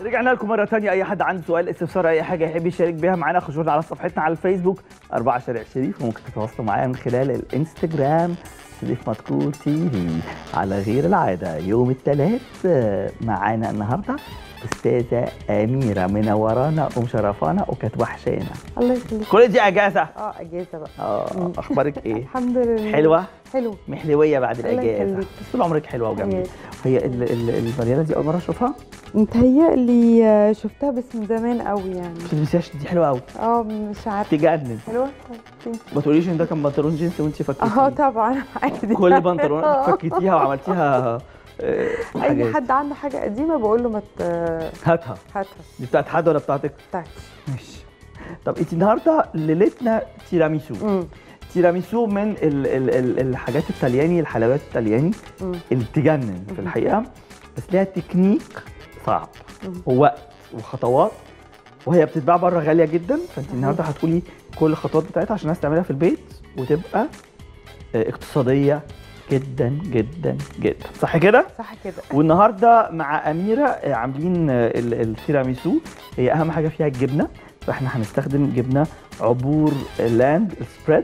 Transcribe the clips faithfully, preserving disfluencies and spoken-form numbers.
رجعنا لكم مرة تانية. أي حد عنده سؤال استفسار أي حاجة يحب يشارك بيها معانا خشوا على صفحتنا على الفيسبوك أربعة شارع شريف، وممكن تتواصلوا معايا من خلال الانستجرام شريف مدكور تي في. على غير العادة يوم الثلاث معانا النهاردة أستاذة أميرة منورانا ومشرفانا وكانت وحشانا. الله يخليك. كل دي أجازة؟ اه أجازة بقى. اه أخبارك إيه؟ الحمد لله. حلوة؟ حلو. محلوية بعد الأجازة. الله بس طول عمرك حلوة وجميلة. هي الفانيلا دي أول مرة أشوفها؟ متهيألي شفتها بس من زمان قوي يعني. ما تلبسيهاش دي حلوة قوي. اه مش عارفة. تجنن. حلوة؟ ما تقوليش ان ده كان بنطلون جينز وانت فكيتيه. اه طبعا عادي. كل بنطلون فكيتيها وعملتيها آه اي حد عنده حاجة قديمة بقول له ما هاتها. هاتها. دي بتاعت حد ولا بتاعتك؟ بتاعتي. ماشي. طب انت النهارده ليلتنا تيراميسو. امم تيراميسو من ال ال ال الحاجات الطلياني، الحلويات الطلياني اللي تجنن في الحقيقة، بس ليها تكنيك صعب ووقت وخطوات، وهي بتتباع بره غاليه جدا. فانت النهارده هتقولي كل الخطوات بتاعتها عشان الناس تعملها في البيت وتبقى اقتصاديه جدا جدا جدا. صح كده؟ صح كده. والنهارده مع اميره عاملين التيراميسو. هي اهم حاجه فيها الجبنه، فاحنا هنستخدم جبنه عبور لاند سبريد،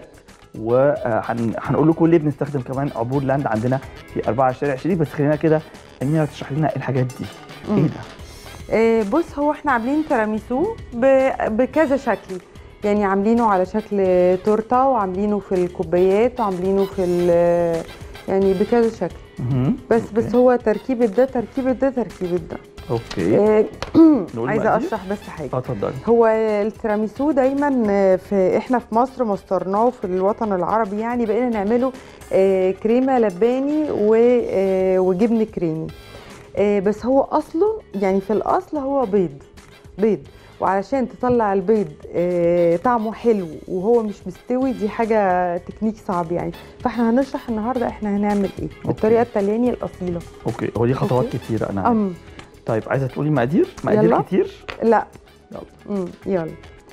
وهنقول لكم ليه بنستخدم كمان عبور لاند عندنا في أربعة شارع شريف. بس خلينا كده اميره تشرح لنا الحاجات دي. ايه ده؟ إيه بص، هو احنا عاملين تيراميسو بكذا شكل، يعني عاملينه على شكل تورته، وعاملينه في الكوبايات، وعاملينه في يعني بكذا شكل. بس أوكي. بس هو تركيبه ده تركيبه ده تركيبه ده. اوكي. إيه عايزه اشرح بس حاجه. اه اتفضلي. هو التيراميسو دايما في احنا في مصر مصدرناه في الوطن العربي، يعني بقينا نعمله إيه كريمه لباني وجبن كريمي. بس هو اصله يعني في الاصل هو بيض بيض وعلشان تطلع البيض طعمه حلو وهو مش مستوي دي حاجه تكنيك صعب يعني. فاحنا هنشرح النهارده احنا هنعمل ايه بالطريقه الطلياني الاصيله. اوكي. هو دي خطوات أوكي. كتيره انا أم. طيب عايزه تقولي مقادير مقادير يلا. كتير؟ لا يلا امم يلا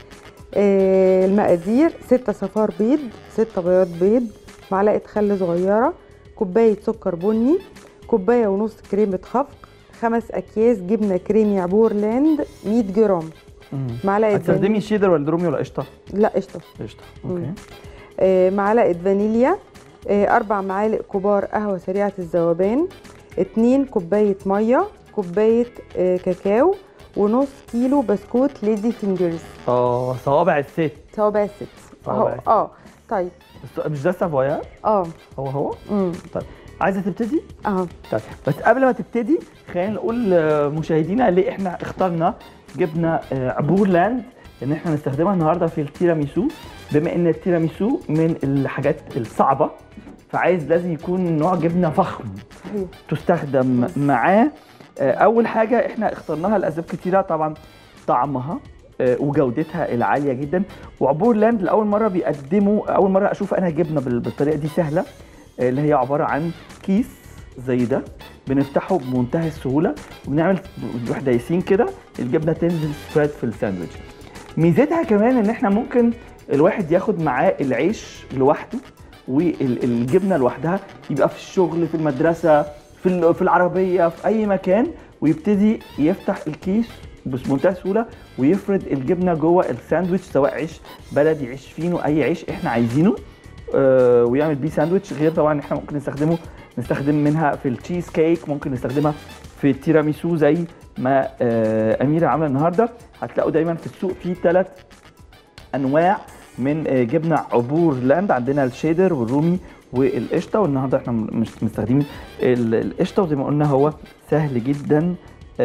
آه المقادير: ستة صفار بيض، ستة بياض بيض، معلقه خل صغيره، كوبايه سكر بني، كوبايه ونص كريمه خفق، خمس اكياس جبنه كريمي عبور لاند مية جرام، معلقه هتستخدمي شيدر ولا رومي ولا قشطه؟ لا قشطه. قشطه. اوكي. آه معلقه فانيليا، آه اربع معالق كبار قهوه سريعه الذوبان، اتنين كوبايه ميه، كوبايه آه كاكاو، ونص كيلو بسكوت ليدي فينجرز. اه صوابع الست. صوابع الست. اه اه طيب. مش ده سافويار؟ اه هو هو؟ امم طيب عايزه تبتدي؟ اه طيب بس قبل ما تبتدي خلينا نقول مشاهدينا ليه احنا اخترنا جبنه عبور لاند ان احنا نستخدمها النهارده في التيراميسو. بما ان التيراميسو من الحاجات الصعبه، فعايز لازم يكون نوع جبنه فخم تستخدم معاه. اول حاجه احنا اخترناها لاسباب كتيره، طبعا طعمها وجودتها العاليه جدا. وعبور لاند لاول مره بيقدموا، اول مره اشوف انا جبنه بالطريقه دي سهله، اللي هي عباره عن كيس زي ده بنفتحه بمنتهى السهوله وبنعمل نروح دايسين كده الجبنه تنزل سبريد في الساندوتش. ميزتها كمان ان احنا ممكن الواحد ياخد معاه العيش لوحده والجبنه لوحدها، يبقى في الشغل، في المدرسه، في في العربيه، في اي مكان، ويبتدي يفتح الكيس بمنتهى السهوله ويفرد الجبنه جوه الساندوتش، سواء عيش بلدي، عيش فينو، اي عيش احنا عايزينه، آه ويعمل بيه ساندوتش. غير طبعا احنا ممكن نستخدمه نستخدم منها في التشيز كيك، ممكن نستخدمها في التيراميسو زي ما آه اميره عامله النهارده. هتلاقوا دايما في السوق في ثلاث انواع من آه جبنه عبور لاند، عندنا الشيدر والرومي والقشطه، والنهارده احنا مش مستخدمين القشطه. وزي ما قلنا هو سهل جدا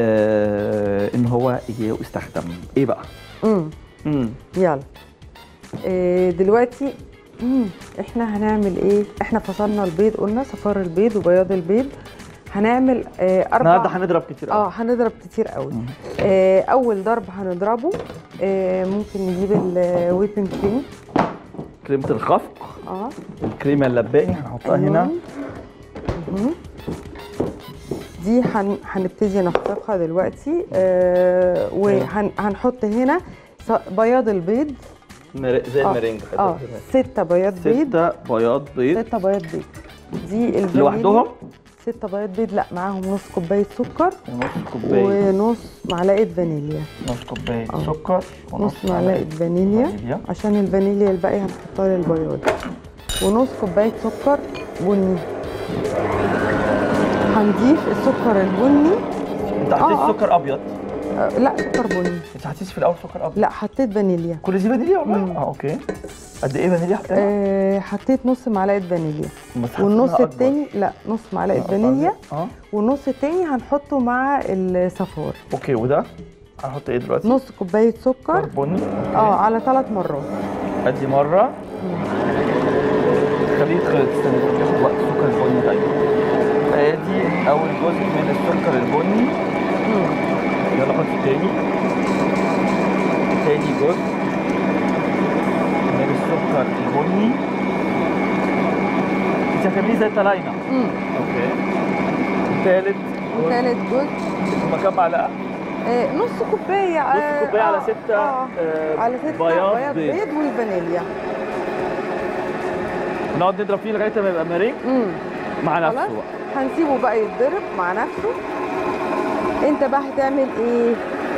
آه ان هو يستخدم. ايه بقى؟ امم امم يلا إيه دلوقتي امم احنا هنعمل ايه؟ احنا فصلنا البيض، قلنا صفار البيض وبياض البيض. هنعمل آه اربع النهارده هنضرب كتير قوي. اه هنضرب كتير قوي. آه اول ضرب هنضربه آه ممكن نجيب الويبنج كريم، كريمه الخفق، اه الكريمه اللباني هنحطها أيوة. هنا مم. دي هن... هنبتدي نخفقها دلوقتي. آه وهنحط هنا بياض البيض زي المرنج. اه ستة بياض بيض. ستة بياض بيض. ستة بياض بيض. دي لوحدهم؟ ستة بياض بيض، لا معاهم نص كوبايه سكر ونص كوبايه ونص معلقه فانيليا. نص كوبايه آه. سكر نص معلقه فانيليا فانيليا. عشان الفانيليا الباقي هنحطها للبياض، ونص كوبايه سكر بني. هنضيف السكر البني. انت حطيت آه، آه. سكر ابيض؟ آه لا سكر بني. انت حطيتي في الاول سكر ابيض؟ لا حطيت فانيليا. كل دي فانيليا والله؟ مم. اه اوكي. قد ايه فانيليا حطيتها؟ آه حطيت نص معلقه فانيليا، بس حطيتها والنص أكبر. التاني لا نص معلقه فانيليا، اه والنص التاني هنحطه مع الصفار. اوكي. وده هنحط ايه دلوقتي؟ نص كوبايه سكر بني. اه على ثلاث مرات. ادي مره. خليه يتخلط، استنى ياخد وقت. السكر البني طيب. ادي اول جزء من السكر البني. مم. يلا حط التاني. تاني جزء من السكر البني. انت هتعمليه زي التلاينة. مم. اوكي. تالت وثالث جزء هما كام معلقة؟ آه نص كوبايه. نص كوباية على ستة. آه. آه على ستة بياض بياض بيض. بيض والفانيليا. نقعد نضرب فيه لغاية ما يبقى مارينج امم مع نفسه خلاص بقى. هنسيبه بقى يتضرب مع نفسه. انت بقى هتعمل ايه؟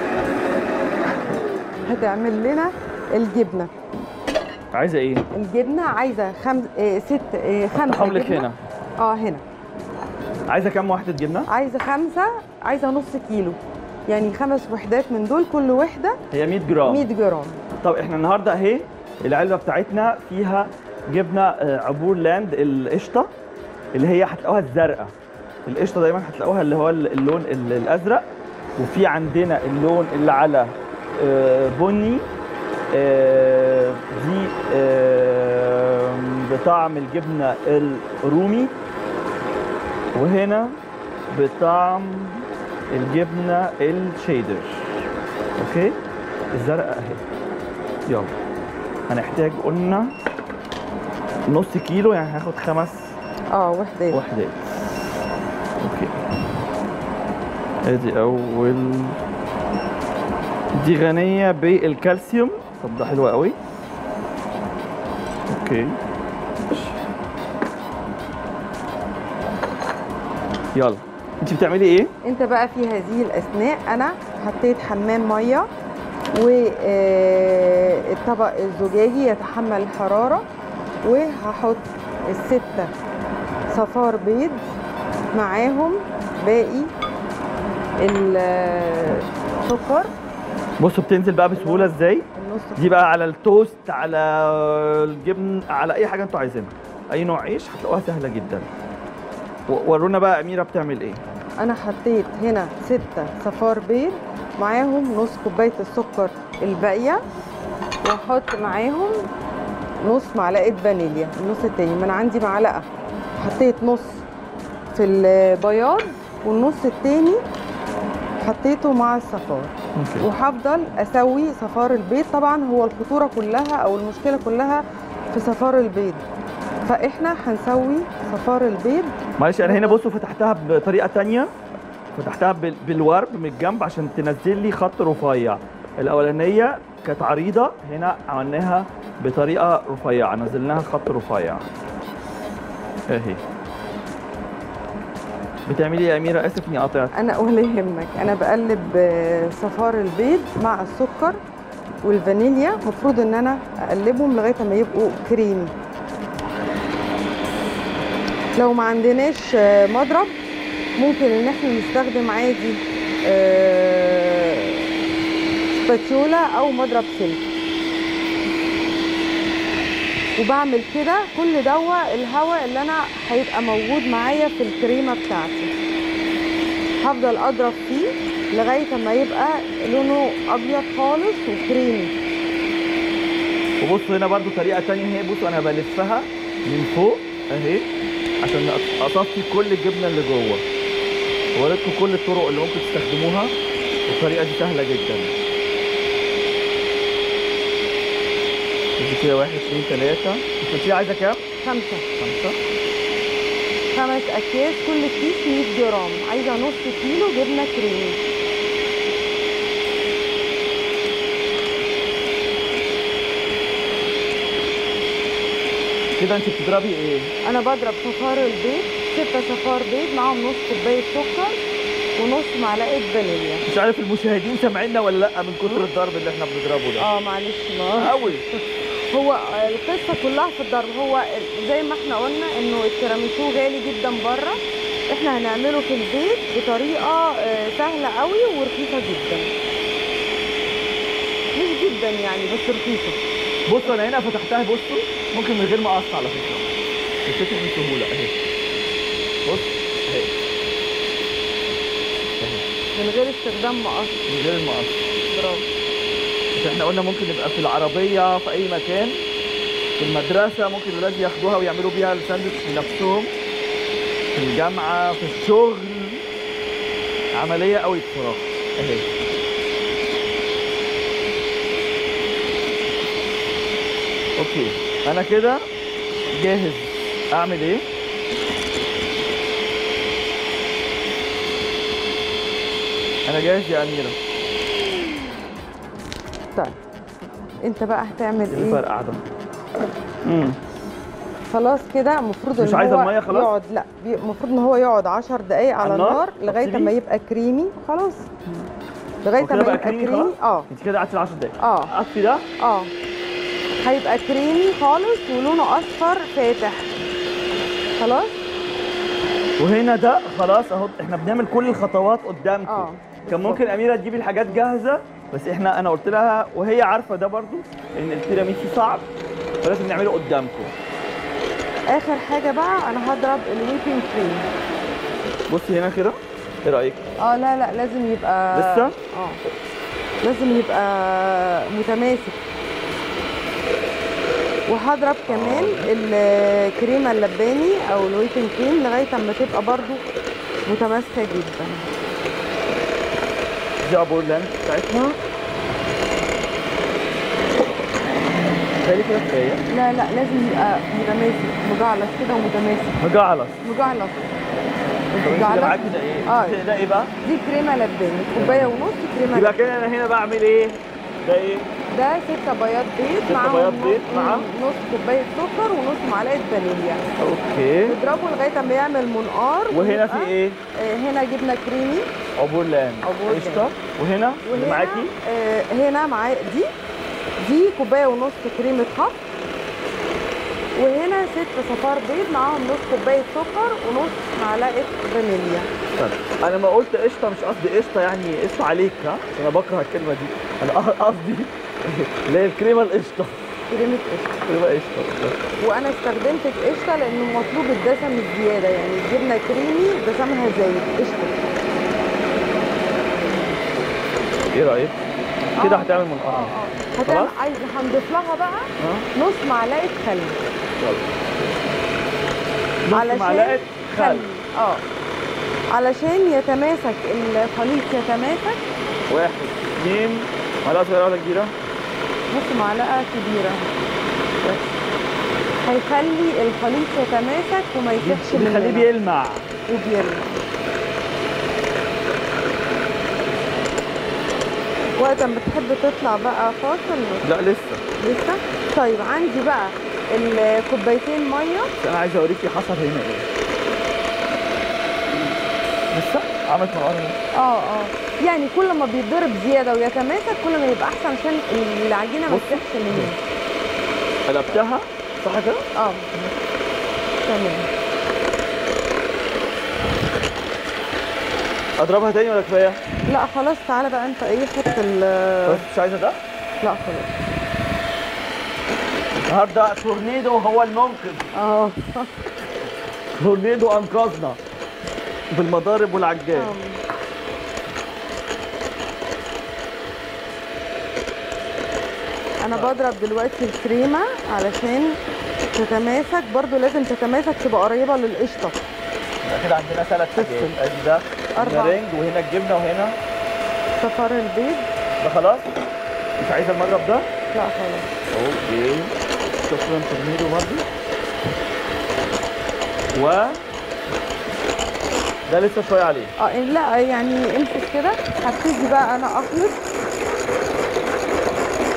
هتعمل لنا الجبنه. عايزة ايه؟ الجبنه عايزه خمس آه ست آه خمسه افتحهم لك جبنة. هنا. اه هنا عايزة كام واحدة جبنة؟ عايزه خمسه، عايزه نص كيلو، يعني خمس وحدات من دول، كل وحده هي مية جرام. مية جرام. طب احنا النهارده اهي العلبة بتاعتنا فيها جبنة آه، عبور لاند القشطة اللي هي هتلاقوها الزرقاء. القشطة دايما هتلاقوها اللي هو اللون ال- الأزرق، وفي عندنا اللون اللي على آه، بني. آه، دي آه، بطعم الجبنة الرومي، وهنا بطعم الجبنة الشيدر. اوكي. الزرقاء اهي. يلا هنحتاج قلنا نص كيلو، يعني هاخد خمس اه وحدات. وحدات. اوكي. ادي اول. دي غنية بالكالسيوم. طب ده حلو قوي. اوكي. يلا انت بتعملي ايه؟ انت بقى في هذه الاثناء انا حطيت حمام ميه، والطبق الزجاجي يتحمل الحراره، وهحط الستة صفار بيض معاهم باقي السكر. بصوا بتنزل بقى بسهولة ازاي؟ النص دي بقى على التوست، على الجبن، على اي حاجة انتوا عايزينها. اي نوع عيش هتلاقوها سهلة جدا. و- ورونا بقى اميرة بتعمل ايه؟ انا حطيت هنا ستة صفار بيض معاهم نص كوبايه السكر الباقيه، واحط معاهم نص معلقه فانيليا. النص التاني من عندي معلقه حطيت نص في البياض، والنص التاني حطيته مع الصفار. اوكي. وهفضل اسوي صفار البيض. طبعا هو الخطوره كلها او المشكله كلها في صفار البيض، فاحنا هنسوي صفار البيض. معلش انا هنا بصوا فتحتها بطريقة تانية. فتحتها بال- بالورب من الجنب عشان تنزل لي خط رفيع. الاولانية كانت عريضة، هنا عملناها بطريقة رفيعة، نزلناها خط رفيع. اهي. بتعملي ايه يا اميرة؟ اسف اني قاطعت. انا ولا يهمك، انا بقلب آه، صفار البيض مع السكر والفانيليا. المفروض ان انا اقلبهم لغايه ما يبقوا كريمي. لو ما عندناش آه، مضرب ممكن ان احنا نستخدم عادي آه، سباتيولا او مضرب سلك. وبعمل كده كل دوا الهواء اللي انا هيبقى موجود معايا في الكريمه بتاعتي هفضل اضرب فيه لغايه ما يبقى لونه ابيض خالص وكريمي. وبصوا هنا برضو طريقة تانية اهي. بصوا انا بلفها من فوق اهي عشان اصفي كل الجبنة اللي جوه. وريتكم كل الطرق اللي ممكن تستخدموها. الطريقة دي سهلة جدا. دي كده واحد اتنين تلاتة. انت عايزة كام؟ خمسة. خمسة. خمس اكياس، كل كيس مية جرام. عايزه نص كيلو جبنه كريمي. كده انت بتضربي ايه؟ انا بضرب صفار البيض ستة صفار بيض معاهم نص كوبايه سكر ونص معلقه فانيليا. مش عارف المشاهدين سامعيننا ولا لا من كتر الضرب اللي احنا بنضربه ده. اه معلش ما قوي. هو القصه كلها في الضرب. هو زي ما احنا قلنا انه التيراميسو غالي جدا بره، احنا هنعمله في البيت بطريقه سهله قوي ورخيصه جدا. مش جدا يعني بس رخيصه. بصوا انا هنا فتحتها، بصوا ممكن من غير ما اقص على فكره، تتفتح بسهوله اهي. بص اهي من غير استخدام مقص. من غير المقص. برافو. مش احنا قلنا ممكن نبقى في العربيه في اي مكان، في المدرسه ممكن الولاد ياخدوها ويعملوا بيها الساندوتش لنفسهم، في الجامعه، في الشغل. عمليه قوي بصراحه اهي. اوكي انا كده جاهز. اعمل ايه؟ انا جاهز يا اميره. طيب انت بقى هتعمل ايه ايه؟ الفرق قاعده؟ امم خلاص كده المفروض مش ان عايزة هو المية خلاص؟ يقعد، لا بي- المفروض ان هو يقعد عشر دقايق على على النار؟ النار لغايه أبتدي؟ اما يبقى كريمي. خلاص لغايه وكده اما بقى يبقى كريمي كريمي. خلاص؟ اه انت كده قعدتي عشر دقايق. اه اطفي ده. اه هيبقى كريمي خالص ولونه اصفر فاتح. خلاص وهنا ده خلاص اهو، احنا بنعمل كل الخطوات قدامكم. اه كان ممكن اميره تجيب الحاجات جاهزه، بس احنا انا قلت لها وهي عارفه ده برضو ان التيراميسو صعب، فلازم نعمله قدامكم. اخر حاجه بقى انا هضرب الويبنج كريم. بصي هنا كده، ايه رايك؟ اه لا لا لازم يبقى لسه؟ اه لازم يبقى متماسك. وهضرب كمان الكريمه اللباني او الويبنج كريم لغايه اما تبقى برضو متماسكه جدا. دي عبورلاند بتاعتنا. تاني كده كفايه. لا لا لازم يبقى متماسك، مجعلص كده ومتماسك. مجعلص. مجعلص. طب انت اللي معاكي ده ايه؟ اه ده ايه بقى؟ دي كريمه لباني، كوبايه ونص كريمه يبقى لباني. كده انا هنا بعمل ايه؟ ده ايه؟ ده ستة بياض بيض ستة معاهم بياض بيض نص- مع؟ نص كوبايه سكر ونص معلقه فانيليا. اوكي. نضربه لغايه اما يعمل منقار. وهنا ويبقى- في ايه؟ آه هنا جبنه كريمي. عبورلاند. عبورلاند. قشطه. وهنا اللي وهنا معاكي؟ آه هنا معايا دي دي كوبايه ونص كريمه خفق. وهنا ست صفار بيض معاهم نص كوبايه سكر ونص معلقه فانيليا. طيب انا ما قلت قشطه مش قصدي قشطه يعني قشطه عليك، ها؟ عشان انا بكره الكلمه دي. انا قصدي اللي هي الكريمه القشطه. كريمه قشطه. كريمه قشطه. وانا استخدمت القشطه لانه مطلوب الدسم الزياده، يعني الجبنه كريمي دسمها زايد قشطه. ايه رايك؟ كده آه. هتعمل من اه اه اه هتعمل. عايز هنضيف لها بقى اه نص معلقه خل. نص علشان معلقه خل. اه علشان يتماسك الخليط يتماسك. واحد اثنين معلقه صغيره ولا كبيره؟ نص معلقه كبيره بس هيخلي الخليط يتماسك وما يسيحش مننا. بيخليه بيلمع. وبيلمع. وقت ما بتحب تطلع بقى فاصل؟ لا لسه. لسه؟ طيب عندي بقى الكوبايتين ميه. بس انا عايز اوريكي حصل هنا ايه. لسه عملت مرقانه. اه اه يعني كل ما بيتضرب زياده ويتماسك كل ما يبقى احسن عشان العجينه ما تسيحش مننا. قلبتها صح كده؟ اه تمام. اضربها تاني ولا كفايه؟ لا خلاص تعالى بقى انت ايه حط ال. بس مش عايزه ده؟ لا خلاص. النهارده تورنيدو هو المنقذ. اه تورنيدو انقذنا بالمضارب والعجال. انا بضرب دلوقتي الكريمه علشان تتماسك، برضو لازم تتماسك تبقى قريبه للقشطه. كده عندنا ثلاث حاجات، ادي ده النارنج وهنا الجبنه وهنا صفار البيض. ده خلاص؟ مش عايزه المضرب ده؟ لا خلاص. اوكي شكرا تورنيدو برضه. و ده لسه شويه عليه. اه لا يعني امسك كده. هبتدي بقى انا اخلط.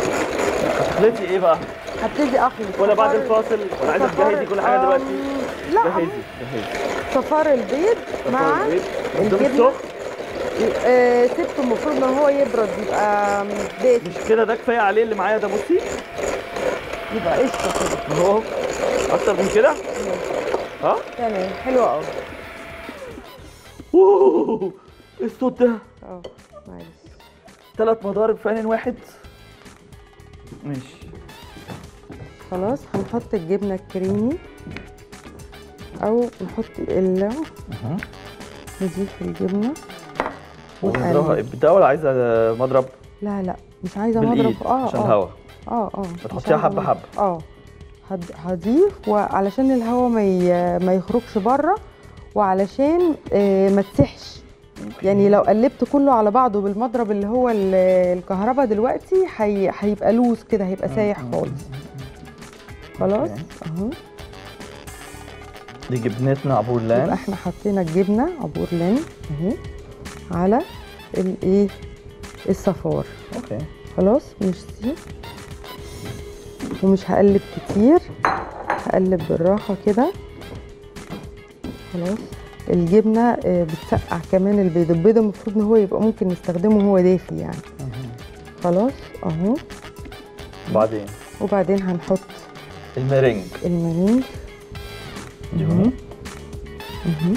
هتخلطي ايه بقى؟ هبتدي اخلط ولا بعد الفاصل ولا عايزه تجهزي كل حاجه دلوقتي؟ لا جهزي جهزي صفار البيض مع الجبنه الجبنه. آه سبته المفروض ان هو يبرد يبقى دافي. مش كده ده كفايه عليه اللي معايا ده؟ بصي يبقى قشطه كده اهو. اكتر من كده؟ ها تمام حلو قوي. اوه ايه الصوت ده؟ اه معلش. ثلاث مضارب في آن واحد. ماشي خلاص هنحط الجبنه الكريمي او نحط ال اها. نضيف الجبنه ونضربها بده ولا عايزه مضرب؟ لا لا مش عايزه بالإيد مضرب. اه عشان اه الهوا. اه اه بتحطيها حبه حبه. اه هد- هضيف وعلشان الهواء ما ي- ما يخرجش بره وعلشان آه ما تسحش. يعني لو قلبت كله على بعضه بالمضرب اللي هو ال- الكهرباء دلوقتي هي- هيبقى لوز كده، هيبقى سايح خالص. خلاص اهو. دي جبنتنا عبور لان. يبقى احنا حطينا الجبنه عبور لان اهي على الايه الصفار. اوكي خلاص مش سي ومش هقلب كتير، هقلب بالراحه كده. خلاص الجبنه آه، بتسقع كمان البيض. البيض المفروض ان هو يبقى ممكن نستخدمه وهو دافي يعني. خلاص اهو. بعدين وبعدين هنحط الميرينج. المرينج. دي هنا. اهو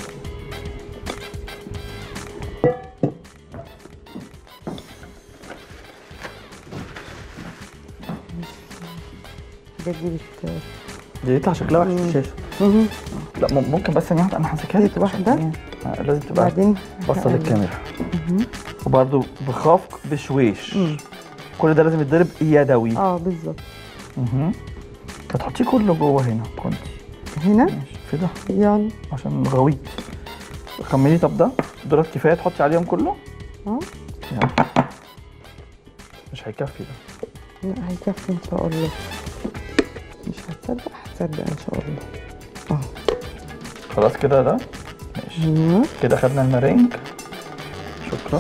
دي بت دي يطلع شكلها وحش في الشاشه. اهو. لا مم- ممكن بس ثانيه واحده انا همسكها لك. ديت واحدة. عشان إيه؟ آه، لازم تبقى بعدين باصه هقلب. للكاميرا. اهو. وبرده بخفق بشويش. مم. كل ده لازم يتضرب يدوي. اه بالظبط. اها. هتحطيه كله جوه هنا كنت. هنا ماشي في ده يلا. عشان غويط. كملي. طب ده دولت كفايه تحطي عليهم كله؟ اه يلا. مش هيكفي ده. لا هيكفي ان شاء الله. مش هتصدق هتصدق ان شاء الله. اه خلاص كده ده ماشي. ايوه كده خدنا المرينج. شكرا.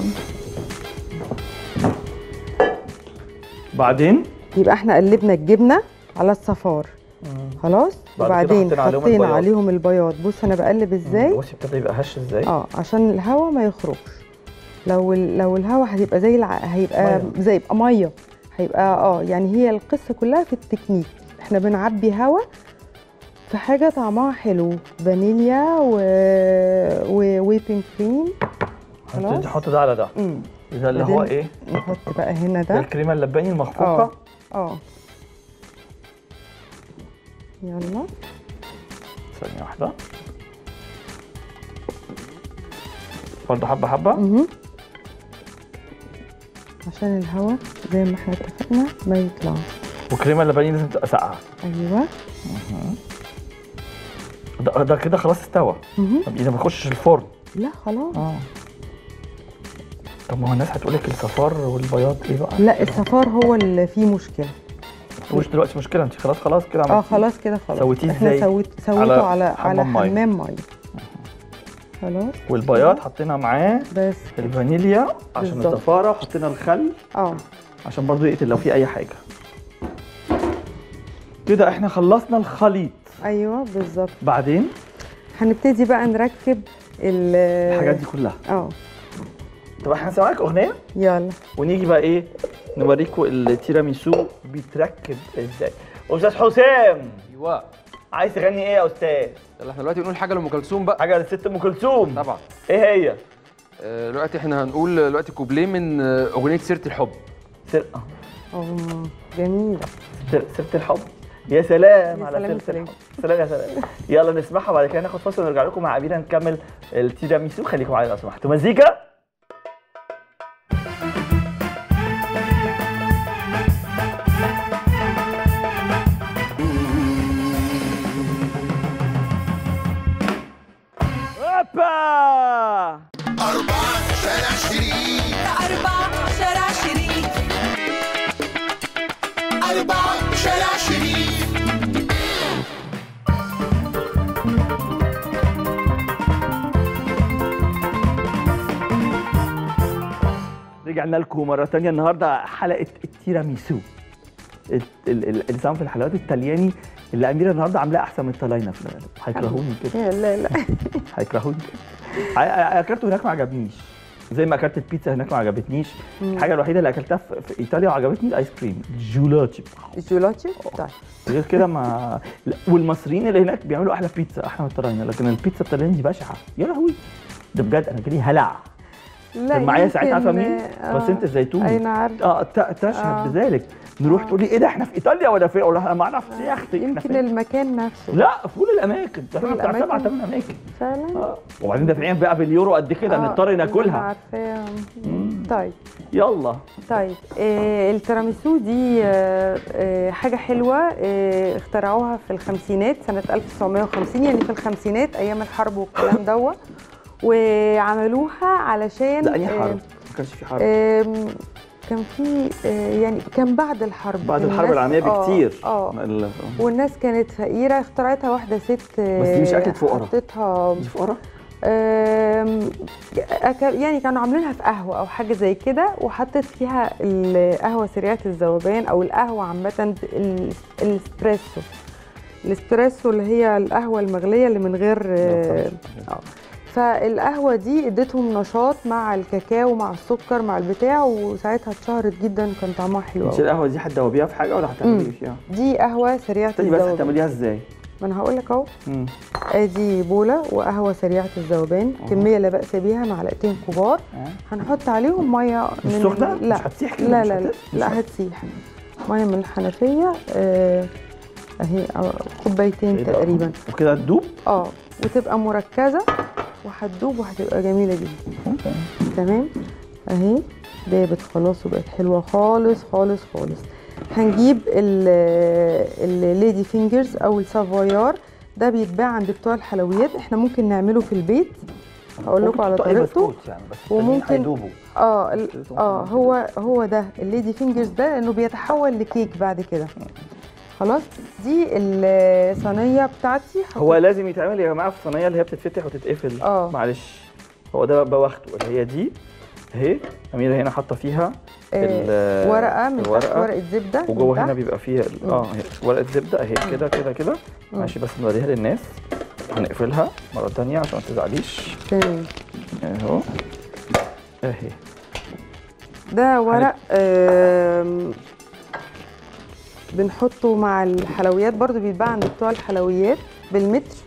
بعدين يبقى احنا قلبنا الجبنه على الصفار. خلاص بعد كده وبعدين حطينا عليهم حطينا البياض. عليهم البياض. بص انا بقلب ازاي. بصي ابتدى يبقى هش ازاي. اه عشان الهواء ما يخرجش. لو ال- لو الهواء هيبقى زي الع... هيبقى مية. زي يبقى ميه. هيبقى اه يعني هي القصه كلها في التكنيك. احنا بنعبي هواء في حاجه طعمها حلو. فانيليا و وويبنج كريم. خلاص. هنبتدي نحط ده على ده. امم ده اللي هو بعدين ايه؟ نحط بقى هنا ده ده. الكريمه اللباني المخفوقه. اه اه يلا ثانيه واحده. برضه حبه حبه. اها عشان الهواء زي ما احنا اتفقنا ما يطلعش. والكريمه اللباني لازم تبقى ساقعه. ايوه ده, ده كده خلاص استوى. اها طب اذا ما بيخشش الفرن. لا خلاص. اه طب ما هو الناس هتقول لك الصفار والبياض ايه بقى؟ لا الصفار هو اللي فيه مشكله. مش دلوقتي مشكله انت خلاص خلاص كده اه عملتي. خلاص كده خلاص. سويتيه احنا ازاي؟ سويت سويته على على على حمام مية. حمام ميه. خلاص والبياض حطينا معاه بس الفانيليا عشان بالظبط. الزفاره، وحطينا الخل اه عشان برضو يقتل لو في اي حاجه. كده احنا خلصنا الخليط. ايوه بالظبط. بعدين هنبتدي بقى نركب ال الحاجات دي كلها. اه طب احنا هنسمعك اغنيه يلا. ونيجي بقى ايه نوريكم التيراميسو بيتركب ازاي. استاذ حسام ايوه عايز تغني ايه يا استاذ؟ يلا احنا دلوقتي نقول حاجه لام كلثوم بقى. حاجه للست ام كلثوم. طبعا. ايه هي؟ آه، دلوقتي احنا هنقول دلوقتي كوبليه من آه، اغنيه سيره الحب. سرقه. اه جميله. سر- سيره الحب. يا سلام يا على سلام، سيره سلام. الحب. سلام يا سلام. يلا نسمعها وبعد كده ناخد فاصل ونرجع لكم مع أميرة نكمل التيراميسو. خليكم معايا لو سمحتوا. مزيكا. هوبا. أربعة شارع شريف أربعة شارع شريف أربعة شارع شريف رجعنا لكم مرة تانية. النهاردة حلقة التيراميسو. ال- ال- ال- اللي في الحلويات الطلياني اللي اميره النهارده عاملاها احسن من الطلاينه في الغالب. هيكرهوني كده، يا لا لا هيكرهوني كده. ع- ع- اكلته هناك ما عجبنيش، زي ما اكلت البيتزا هناك ما عجبتنيش. الحاجه الوحيده اللي اكلتها في, في ايطاليا وعجبتني الايس كريم جيلاتي. الجيلاتي طيب غير كده ما لا، والمصريين اللي هناك بيعملوا احلى بيتزا، احلى من الطلاينه، لكن البيتزا الطلياني دي بشعه يا لهوي. ده بجد انا جالي هلع. لا كان معايا ساعتها عارفه يمكن، مين؟ آه، بسنت الزيتون. انا عارفه. اه ت- تشهد آه. بذلك. نروح تقول لي ايه ده احنا في ايطاليا ولا فين؟ اقول لها انا ما اعرفش يا اختي احنا يمكن فين؟ المكان نفسه. لا في كل الاماكن، ده احنا كل بتاع سبع الأماكن؟ ثمان اماكن. فعلا. اه وبعدين دافعين بقى باليورو قد كده آه، بنضطر أنا ناكلها. عارفاها. طيب يلا. طيب آه التيراميسو دي آه آه حاجه حلوه، آه اخترعوها في الخمسينات سنه ألف وتسعمية وخمسين، يعني في الخمسينات ايام الحرب والكلام دوت، وعملوها علشان لا انهي آه، حرب؟ ما كانش في حرب. آم، كان في آه، يعني كان بعد الحرب، بعد الناس- الحرب العالميه آه، بكتير. اه ال- والناس كانت فقيره، اخترعتها واحده ست. بس دي مش أكلة فقراء. حطيتها دي فقرا؟ آم، أكل- يعني كانوا عاملينها في قهوه او حاجه زي كده، وحطيت فيها القهوه سريعه الذوبان او القهوه عامه، ال- الاسبريسو. الاسبريسو اللي هي القهوه المغليه اللي من غير اه آه. فالقهوه دي اديتهم نشاط مع الكاكاو مع السكر مع البتاع، وساعتها اتشهرت جدا، كان طعمها حلو مش قوي. القهوه دي هتدوبيها في حاجه ولا هتعملي ايه فيها؟ دي قهوه سريعه تاني بس الذوبان. هتعمليها ازاي؟ ما انا هقول لك اهو. مم. ادي بوله وقهوه سريعه الذوبان، كميه لا باس بيها، معلقتين كبار. آه. هنحط عليهم ميه مش من سخنة؟ لا مش هتسيح كده؟ لا مش لا لا, هت- مش لا هت- هتسيح. ميه من الحنفيه آه، اهي آه، كوبايتين إيه ده؟ تقريبا. وكده تدوب؟ اه وتبقى مركزه وهتدوب وهتبقى جميله جدا. تمام اهي دابت خلاص وبقت حلوه خالص خالص خالص. هنجيب الليدي فينجرز او السافويار، ده بيتباع عند بتوع الحلويات، احنا ممكن نعمله في البيت، هقول لكم على تحطوا أي طريقته. بسكوت يعني، بس التانيين وممكن هيدوبوا. اه ال- اه هو هو ده الليدي فينجرز ده، لانه بيتحول لكيك بعد كده. خلاص دي الصينيه بتاعتي. هو لازم يتعمل يا جماعه في صينيه اللي هي بتتفتح وتتقفل. اه. معلش هو ده بقى واخده اللي هي دي اهي. اميره هنا حاطه فيها آه ورقه من تحت، الورقة، ورقه زبده من وجوه هنا تحت. بيبقى فيها ال- اه هي ورقه زبده اهي كده كده كده. ماشي بس نوريها للناس. هنقفلها مره ثانيه عشان ما تزعليش. تمام اهو اهي. ده ورق آم، بنحطه مع الحلويات، برضو بيتباع عند بتوع الحلويات بالمتر.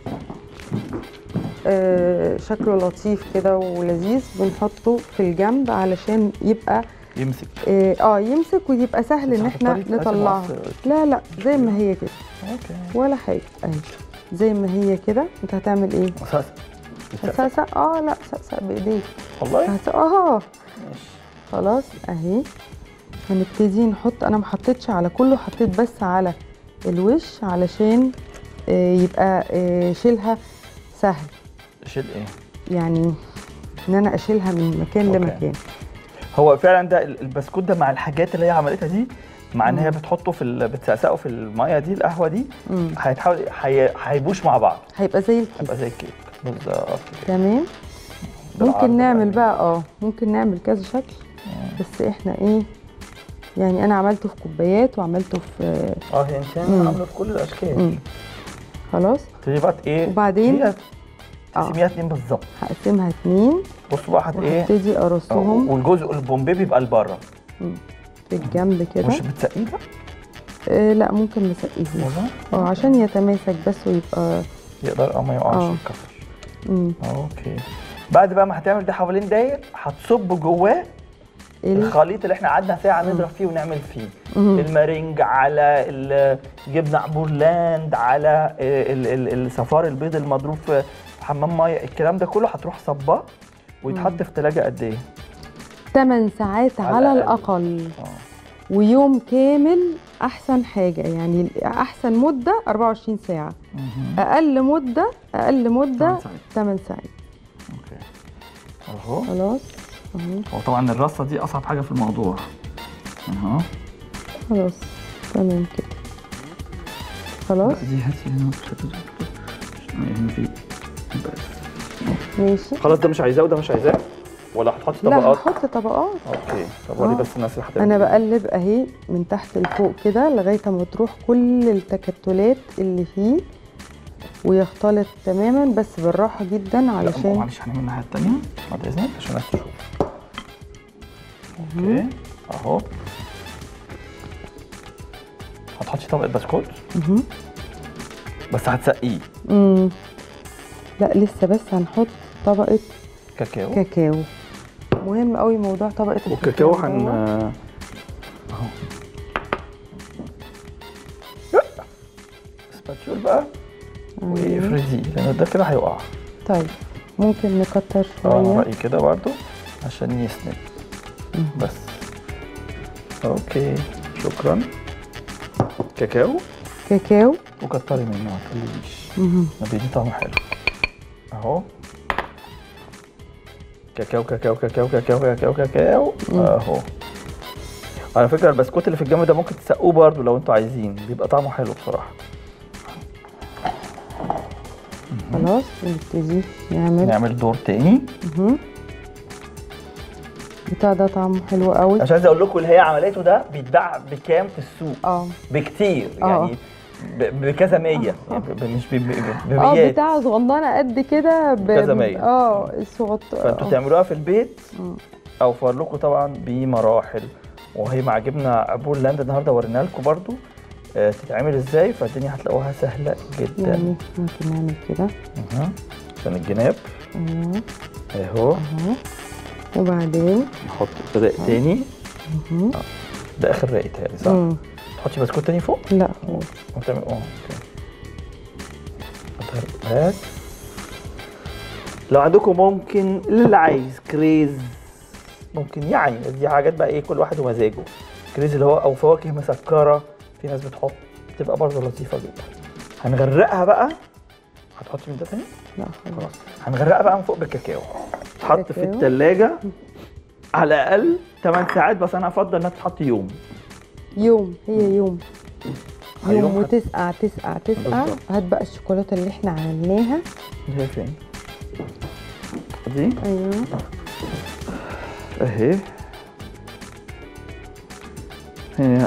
آه، شكله لطيف كده ولذيذ، بنحطه في الجنب علشان يبقى يمسك. اه آه، يمسك ويبقى سهل ان بس احنا هتضطري تقاسم نطلعها. عصر. لا لا زي ما هي كده اوكي. ولا حاجه اهي زي ما هي كده. انت هتعمل ايه؟ اساسا سقسق؟ اه لا سقسق بايديك. والله هت- اه ماشي. خلاص اهي. هنبتدي نحط، انا ما حطيتش على كله، حطيت بس على الوش علشان آه، يبقى آه، شيلها سهل، شيل ايه؟ يعني ان انا اشيلها من مكان أوكي. لمكان. هو فعلا ده ال- البسكوت ده مع الحاجات اللي هي عملتها دي، مع ان هي بتحطه في ال- بتسقسقه في الميه دي القهوه دي، مم. هيتحاول هي- هيبوش مع بعض، هيبقى زي الكيك. هيبقى زي الكيك بالظبط. تمام. ده العرض ممكن نعمل بقى. بقى اه ممكن نعمل كذا شكل، بس احنا ايه يعني انا عملته في كوبايات وعملته في اه هي انت مم. عامله في كل الاشكال. مم. خلاص. تبتدي بقى ايه؟ وبعدين هي اه تقسميها اتنين بالظبط. هقسمها اتنين بصوا بقى هت ايه؟ وهبتدي ارصهم آه، والجزء البومبي بيبقى لبره. في الجنب كده. مش بتسقيه ده؟ آه لا ممكن نسقيه والله؟ اه عشان يتماسك بس ويبقى يقدر اه ما يقعش آه. يتكسر. مم. اوكي. بعد بقى ما هتعمل ده حوالين داير، هتصب جواه ال- الخليط اللي احنا قعدنا ساعه نضرب فيه ونعمل فيه. مم. المارينج على الجبنه عبورلاند على ال- ال- الصفار البيض المضروب في حمام ميه، الكلام ده كله هتروح صباه ويتحط في الثلاجه قد ايه؟ تمن ساعات على على الأقل. الاقل، اه ويوم كامل احسن حاجه، يعني احسن مده أربعة وعشرين ساعه، اقل مده اقل مده تمن ساعات. ثمان ساعات. اوكي اهو. خلاص اهو هو طبعا الرصه دي اصعب حاجه في الموضوع. اهو خلاص تمام كده. خلاص دي هاتي هنا هنا في. ماشي. خلاص ده مش عايزاه وده مش عايزاه. ولا هتحطي لا طبقات؟ هحط طبقات. اوكي طب وري آه. بس الناس اللي هتعمل انا إيه. بقلب اهي من تحت لفوق كده لغايه ما تروح كل التكتلات اللي فيه ويختلط تماما، بس بالراحه جدا لا علشان معلش هنعمل الناحيه الثانيه بعد اذنك عشان الناس تشوف. اوكي اهو. هتحطي طبقه بسكوت مهم. بس هتسقيه امم لا لسه، بس هنحط طبقه كاكاو. كاكاو. مهم قوي موضوع طبقه والكاكاو الكاكاو هن دوت. اهو. لا. سباتشول بقى وافرديه لان ده كده هيقع. طيب ممكن نكتر اه انا شويه. رايي كده برضه عشان يسند بس. اوكي شكرا. كاكاو كاكاو. وكتري منه ما تقليش، مهم. ما بيدي طعم حلو. اهو كاكاو كاكاو كاكاو كاكاو كاكاو كاكاو اهو. على فكره البسكوت اللي في الجنب ده ممكن تسقوه برضه لو انتوا عايزين، بيبقى طعمه حلو بصراحه. خلاص نبتدي نعمل نعمل دور تاني. مهم. بتاع ده طعمه حلو قوي. عشان عايز اقول لكم اللي هي عملته ده بيتباع بكام في السوق؟ اه بكتير آه. يعني ب- بكذا مية يعني ب- مش ب- ب- اه بميات. بتاع صغننه قد كده ب- كذا مية. اه الصغط فانتوا آه. تعملوها في البيت مم. اوفر لكم طبعا بمراحل، وهي مع جبنه عبور لاند النهارده ورينا لكم برضو آه، تتعمل ازاي، فالدنيا هتلاقوها سهله جدا. يعني ممكن نعمل كده اها عشان الجناب ايوه اهو. اهو، وبعدين نحط رق تاني. مهم. ده اخر رق تاني صح؟ مم. تحطي بسكوت تاني فوق؟ لا خالص. وبتعمل اه اوكي. أضغط بس. لو عندكم ممكن اللي عايز كريز ممكن يعني، بس دي حاجات بقى ايه كل واحد ومزاجه. كريز اللي هو او فواكه مسكره، في ناس بتحط بتبقى برضه لطيفه جدا. هنغرقها بقى. هتحطي من ده تاني؟ لا خلاص. خلاص. هنغرقها بقى من فوق بالكاكاو. تحط في كاكاو. التلاجة على الاقل ثمان ساعات، بس انا افضل انها تتحط يوم. يوم هي يوم يوم يوم هت- وتسقع تسقع تسقع. بالظبط. هات بقى الشوكولاته اللي احنا عملناها. دي فين؟ دي ايوه اهي. هي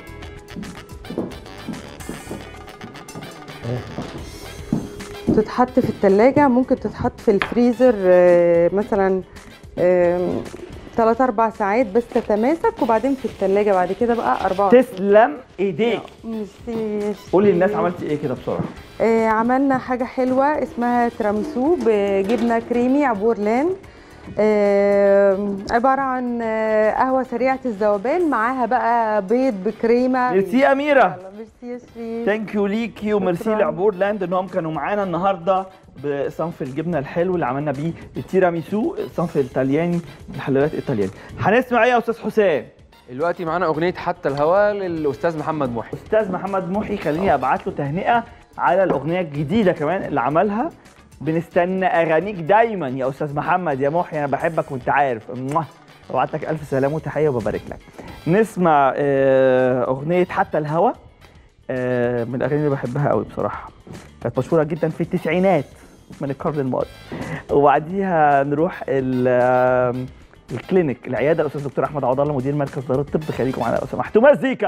تتحط في التلاجة، ممكن تتحط في الفريزر آه، مثلا ثلاث أربع ساعات بس تتماسك، وبعدين في التلاجة بعد كده بقى أربعة وعشرين. تسلم ايديك. ميرسي. قولي للناس عملتي ايه كده بسرعه. آه، عملنا حاجة حلوة اسمها تيراميسو بجبنة كريمي عبور لاند. آه، عبارة عن آه، قهوة سريعة الذوبان، معاها بقى بيض بكريمة. ميرسي يا اميره. يلا، ميرسي يا شريف. ثانك يو ليكي وميرسي شكراً. لعبور لاند انهم كانوا معانا النهارده بصنف الجبنه الحلو اللي عملنا بيه التيراميسو، الصنف الايطالياني الحلويات الايطالياني. هنسمع ايه يا استاذ حسام؟ دلوقتي معانا اغنيه حتى الهوا للاستاذ محمد محي. استاذ محمد محي خليني ابعت له تهنئه على الاغنيه الجديده كمان اللي عملها. بنستنى اغانيك دايما يا استاذ محمد يا محي، انا بحبك وانت عارف. ببعت لك الف سلامه وتحيه وببارك لك. نسمع آه، اغنيه حتى الهوا آه، من الاغاني اللي بحبها قوي بصراحه، كانت مشهوره جدا في التسعينات من القرن الماضي. وبعديها نروح ال- آه، الكلينيك العياده الاستاذ دكتور احمد عوض الله مدير مركز دار الطب. خليكم معانا لو سمحتوا. مزيكا.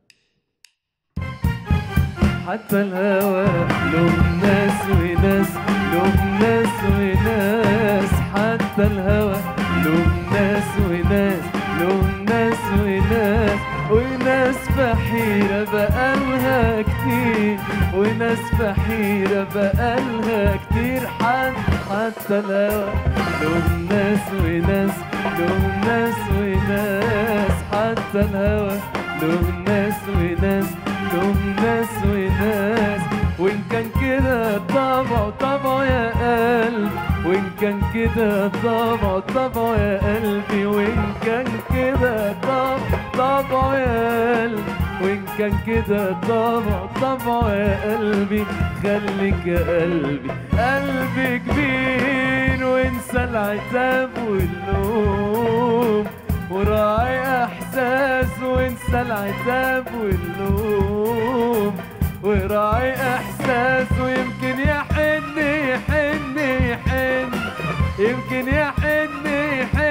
حتى الهوى له ناس وناس له ناس وناس، حتى الهوى له ناس وناس له ناس وناس، وناس بحيرة بقالها كتير، وناس بحيرة بقالها كتير. حتى حتى الهوى له ناس وناس له ناس وناس، حتى الهوى له ناس وناس له ناس وناس. وإن كان كده طبعه طبعه يا قلبي، وإن كان كده طبعه طبعه يا قلبي، وإن كان كده طبعه طبعه يا قلبي، وإن كان كده طبعه طبعه يا قلبي. خليك يا قلبي قلبي كبير، وانسى العتاب واللوم، وراعي احساس وانسى العتاب واللوم، وراعي احساس. ويمكن يحن يحن يحن، يمكن يحن يحن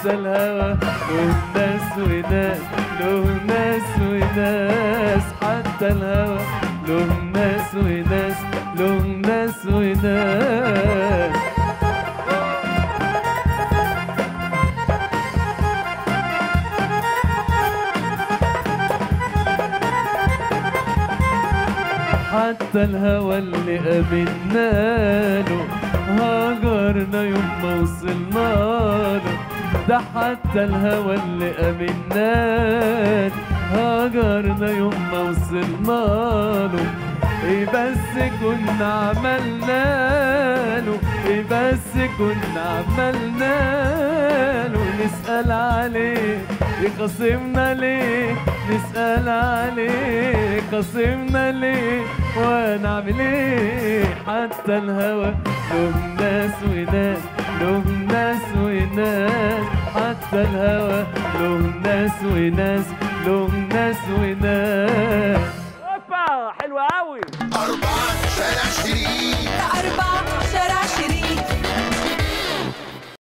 حتى الهوى له ناس وناس له ناس وناس حتى الهوى له ناس وناس له ناس وناس حتى الهوى اللي قابلنا له هاجرنا يوم ما وصلنا له ده حتى الهوى اللي قابلنا له هاجرنا يوم ما وصلنا له ايه بس كنا عملنا له ايه بس كنا عملنا له نسأل عليه يخصمنا ليه نسأل عليه خصمنا ليه ونعمل ايه حتى الهوى له ناس وناس له ناس وناس حتى الهوى له ناس وناس له ناس وناس اوبا حلوه قوي أربعة شارع